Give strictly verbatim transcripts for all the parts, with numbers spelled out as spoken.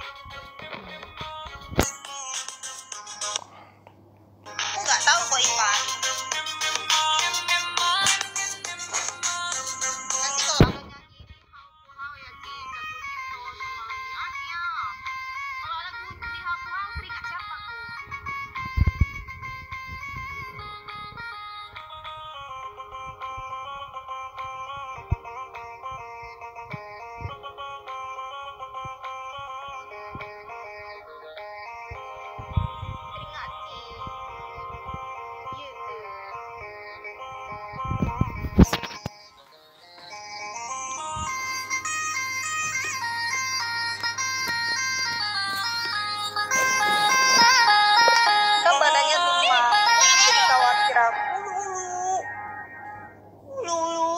Aku nggak tahu kok Ipan. Nanti kalau aku kan badannya tumpah. Khawatir aku lulu. Lulu.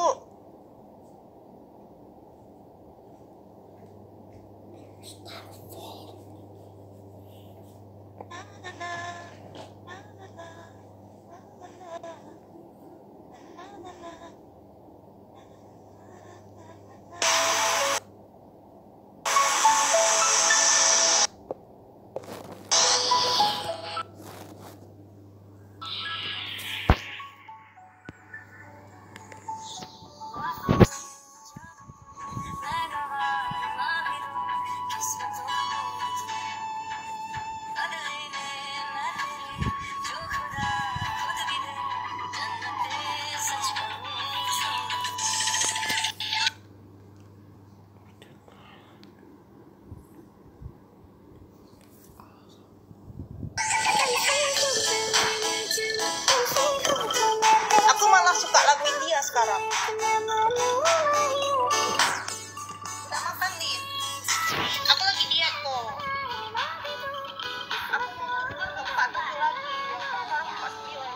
Aku malah suka lagu India sekarang. Udah makan, Lin? Aku lagi diet kok. Aku mau ke tempat tujuh lagi. Sekarang empat sembilan.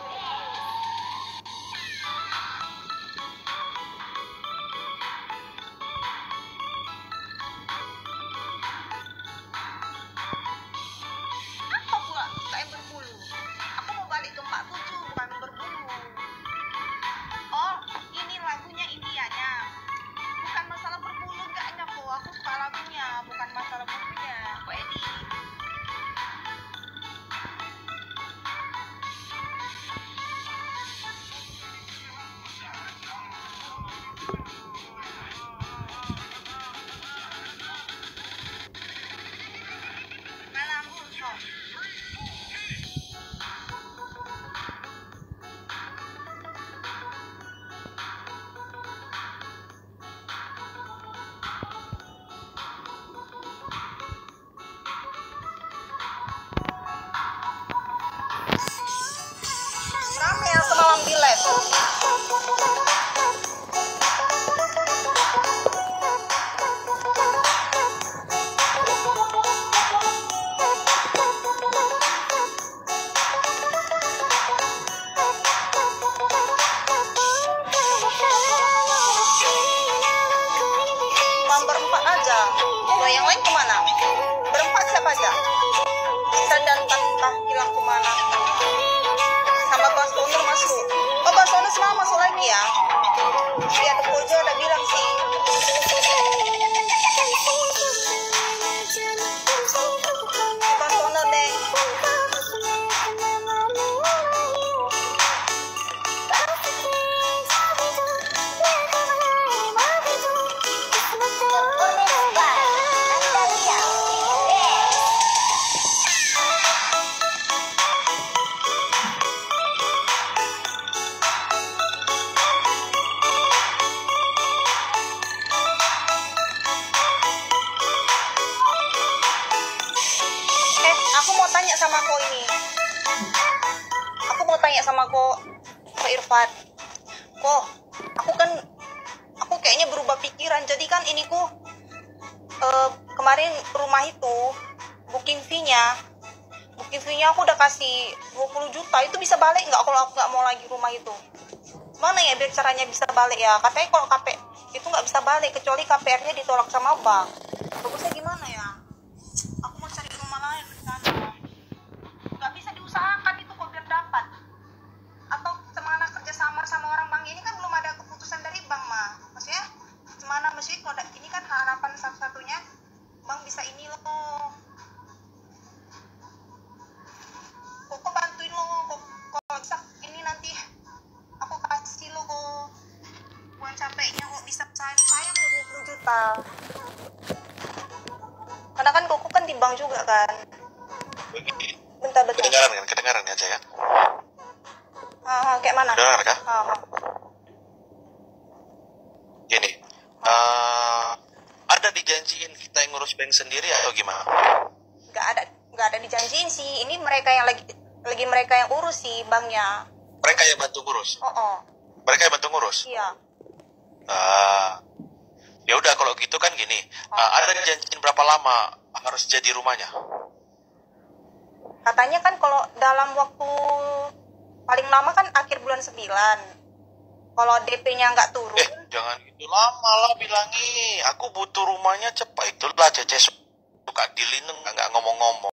Apa pula kayak berbulu? Aku mau balik ke empat tujuh, bukan berbulu. Oh, ini lagunya Indianya. Bukan masalah berbulu enggaknya kok. Aku suka lagunya, bukan masalah bulunya. Kok Edi? Malam busuk. Rame yang semalam di lab. Cuma berempat aja. Dua yang lain kemana? Berempat siapa aja? Bisa dan entah hilang kemana. Sama Bas Donur masuk. Oh, Bas Donur semalam masuk lagi ya? Dia ada Kojo udah bilang sih. Bas Donur deh. Eh, aku mau tanya sama kau ini. Aku mau tanya sama kau, Ko Irfan. Kok, aku kan, aku kayaknya berubah pikiran. Jadi kan ini ku, uh, kemarin rumah itu, booking fee-nya, booking fee-nya aku udah kasih dua puluh juta. Itu bisa balik nggak kalau aku nggak mau lagi rumah itu? Mana ya biar caranya bisa balik ya? Katanya kalau K P itu nggak bisa balik, kecuali K P R-nya ditolak sama bank. Bagusnya gimana ya? Aku mau cari rumah lain di sana. Nggak bisa diusahakan itu kok biar dapat. Atau semana kerja samar sama orang bank ini kan belum ada keputusan dari bank mah. Maksudnya semana maksudnya kalau ini kan harapan satu-satunya bank bisa ini loh. Karena kan koko kan di bank juga kan. Begini. Bentar, bentar. Kedengaran kan? Kedengaran ya, Cak, ya? Ah, kayak mana? Kedengaran kah? Ah, ah. Gini. Uh, ada dijanjiin kita yang ngurus bank sendiri atau gimana? Nggak ada, nggak ada dijanjiin sih. Ini mereka yang lagi, lagi mereka yang urus sih banknya. Mereka yang bantu ngurus? Oh, oh. Mereka yang bantu ngurus? Iya. Ah, ya udah kalau gitu kan gini. Uh, ada dijanjiin berapa lama harus jadi rumahnya? Katanya kan kalau dalam waktu paling lama kan akhir bulan sembilan. Kalau D P-nya nggak turun. Eh, jangan gitu lama lah bilangi. Aku butuh rumahnya cepat. Itulah Cece suka dilinen, nggak ngomong-ngomong.